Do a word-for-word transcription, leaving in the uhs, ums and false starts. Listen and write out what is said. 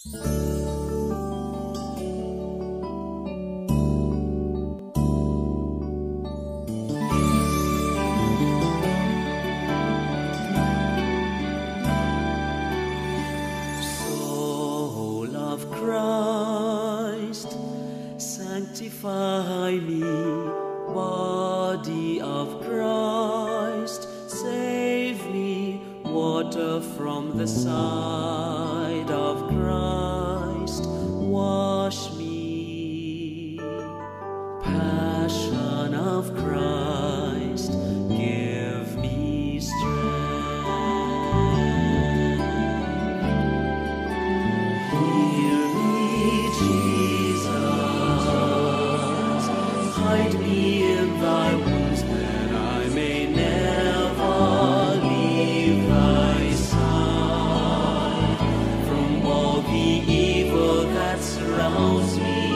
Soul of Christ, sanctify me. Body of Christ, save me. Water from the side of Christ, wash me. Passion of Christ, give me strength. Hear me, Jesus, hide me in thy wounds, that I may never leave thy side. From all the evil that surrounds me,